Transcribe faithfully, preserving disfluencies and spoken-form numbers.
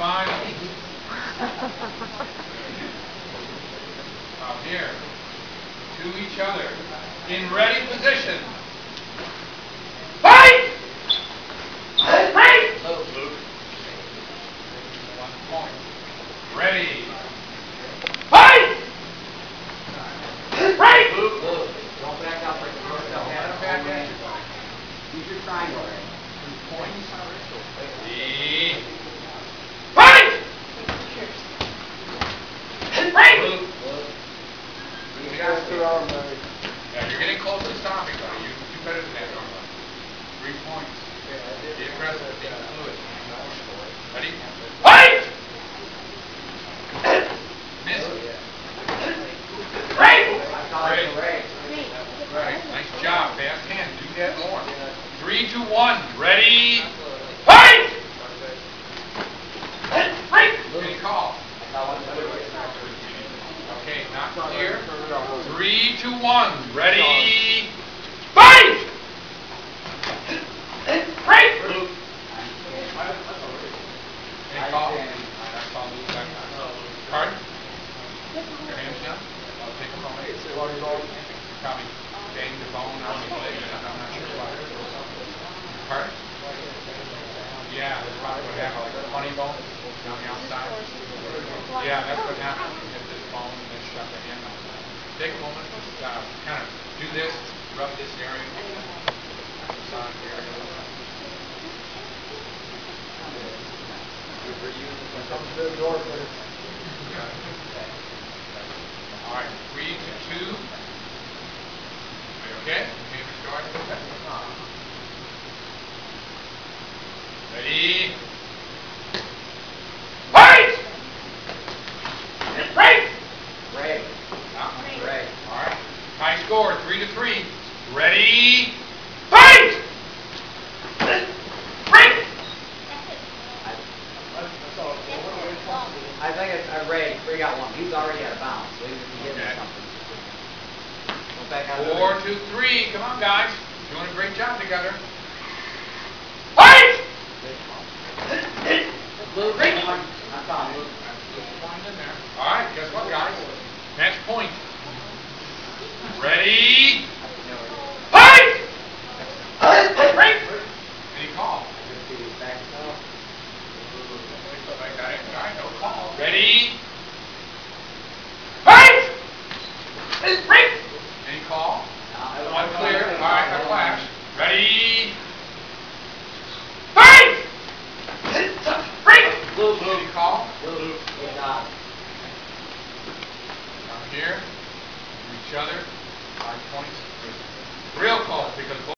finals. Out here. To each other. In ready position. Fight! Fight! Luke. One point. Ready. Fight! Fight! Luke. Luke. Don't back out like you're yourself. Back at you. Use your triangle. Two points. Ready. Fight! Fight! Luke. You guys are all ready. Yeah, you're getting close to stopping, buddy. You do better than that, Norma. Three points. Be aggressive. Be fluid. Ready? Fight! Miss. Right! Great. Right. Nice job. Fast hand. Do that more. Three, two, one. Ready? Fight! Fight! Any call? Okay, not clear. Three, two, one. Ready? Fight! Fight! Any call? Pardon? Your hands down? I'll take a moment. Probably bang the bone on the leg. I'm not sure why. Pardon? Yeah, that's probably what happened. Like a funny bone down the outside. Yeah, that's what happened. You hit this bone and then shut the hand out. Take a moment. Just uh, kind of do this. Rub this area. Massage the area. Come to the door, please. All right, three to two. Are you okay? Okay, start. Ready? Fight! Fight! Ray. Ah, Ray. all right. High score, three to three. Ready? Fight! Fight! I think it's uh, Ray. Ray got one. He's already out of bounds, so even if he hits Okay. something. Go back out. Four to three. Come on, guys. Doing a great job together. Fight! Luke. I'm found Luke. In there. All right, guess what, guys? Next point. Ready? Fight! Fight! Any call? Like that. All right, no call. Ready? Fight! Fight! Any call? Unclear. All right, a flash. Ready? Fight! Fight! Luke. Any call? Luke. Good job. Down here, each other, five points. Real call because both